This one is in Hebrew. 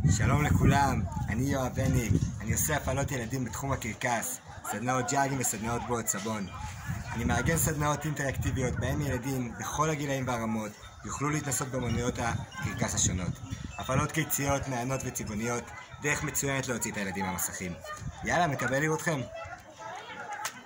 שלום לכולם, אני יואב הניג, אני עושה הפעלות ילדים בתחום הקרקס, סדנאות ג'אגים וסדנאות בועות סבון. אני מארגן סדנאות אינטראקטיביות בהם ילדים בכל הגילאים והרמות יוכלו להתנסות באמנויות הקרקס השונות. הפעלות קיציות, מענות וצבעוניות, דרך מצוינת להוציא את הילדים מהמסכים. יאללה, מקבל לראותכם.